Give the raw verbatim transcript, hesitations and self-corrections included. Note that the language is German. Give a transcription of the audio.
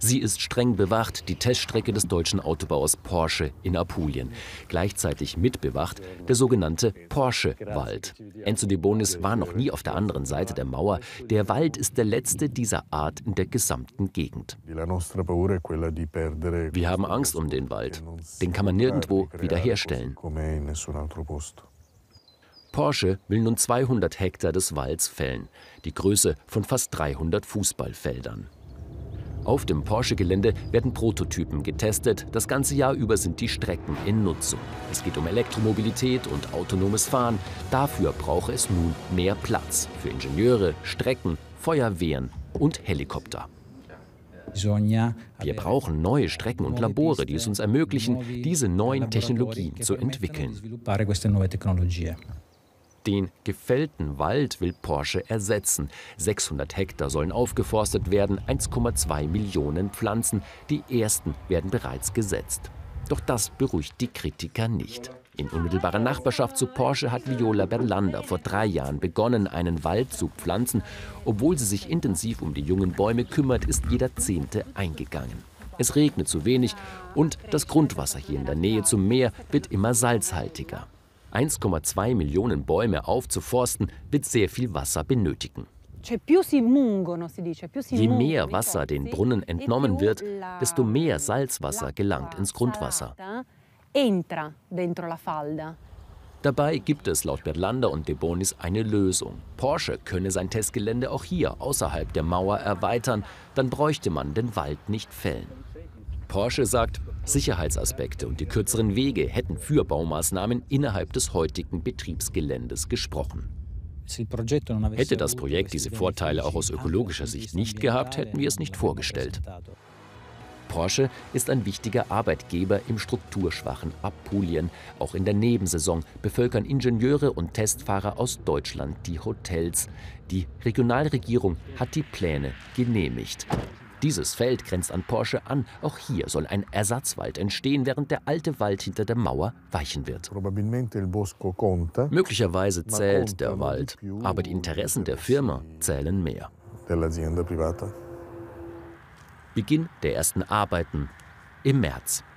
Sie ist streng bewacht, die Teststrecke des deutschen Autobauers Porsche in Apulien. Gleichzeitig mitbewacht der sogenannte Porsche-Wald. Enzo De Bonis war noch nie auf der anderen Seite der Mauer. Der Wald ist der letzte dieser Art in der gesamten Gegend. Wir haben Angst um den Wald. Den kann man nirgendwo wiederherstellen. Porsche will nun zweihundert Hektar des Walds fällen, die Größe von fast dreihundert Fußballfeldern. Auf dem Porsche-Gelände werden Prototypen getestet. Das ganze Jahr über sind die Strecken in Nutzung. Es geht um Elektromobilität und autonomes Fahren. Dafür brauche es nun mehr Platz für Ingenieure, Strecken, Feuerwehren und Helikopter. Wir brauchen neue Strecken und Labore, die es uns ermöglichen, diese neuen Technologien zu entwickeln. Den gefällten Wald will Porsche ersetzen. sechshundert Hektar sollen aufgeforstet werden, eins Komma zwei Millionen Pflanzen. Die ersten werden bereits gesetzt. Doch das beruhigt die Kritiker nicht. In unmittelbarer Nachbarschaft zu Porsche hat Viola Berlanda vor drei Jahren begonnen, einen Wald zu pflanzen. Obwohl sie sich intensiv um die jungen Bäume kümmert, ist jeder Zehnte eingegangen. Es regnet zu wenig und das Grundwasser hier in der Nähe zum Meer wird immer salzhaltiger. eins Komma zwei Millionen Bäume aufzuforsten, wird sehr viel Wasser benötigen. Je mehr Wasser den Brunnen entnommen wird, desto mehr Salzwasser gelangt ins Grundwasser. Dabei gibt es laut Berlanda und De Bonis eine Lösung. Porsche könne sein Testgelände auch hier außerhalb der Mauer erweitern, dann bräuchte man den Wald nicht fällen. Porsche sagt, Sicherheitsaspekte und die kürzeren Wege hätten für Baumaßnahmen innerhalb des heutigen Betriebsgeländes gesprochen. Hätte das Projekt diese Vorteile auch aus ökologischer Sicht nicht gehabt, hätten wir es nicht vorgestellt. Porsche ist ein wichtiger Arbeitgeber im strukturschwachen Apulien. Auch in der Nebensaison bevölkern Ingenieure und Testfahrer aus Deutschland die Hotels. Die Regionalregierung hat die Pläne genehmigt. Dieses Feld grenzt an Porsche an. Auch hier soll ein Ersatzwald entstehen, während der alte Wald hinter der Mauer weichen wird. Möglicherweise zählt der Wald, aber die Interessen der Firma zählen mehr. Beginn der ersten Arbeiten im März.